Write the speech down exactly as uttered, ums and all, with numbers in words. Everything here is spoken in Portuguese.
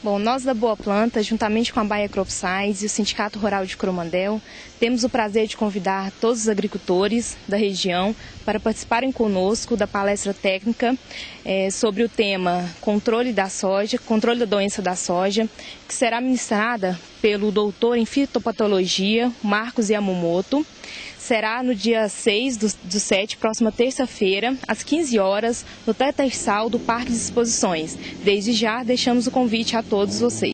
Bom, nós da Boa Planta, juntamente com a Baia Crop Science e o Sindicato Rural de Coromandel, temos o prazer de convidar todos os agricultores da região para participarem conosco da palestra técnica é, sobre o tema Controle da Soja, Controle da Doença da Soja, que será ministrada pelo doutor em Fitopatologia, Marcos Yamamoto. Será no dia seis do, do sete, próxima terça-feira, às quinze horas, no Tetersal do Parque de Exposições. Desde já, deixamos o convite a todos vocês.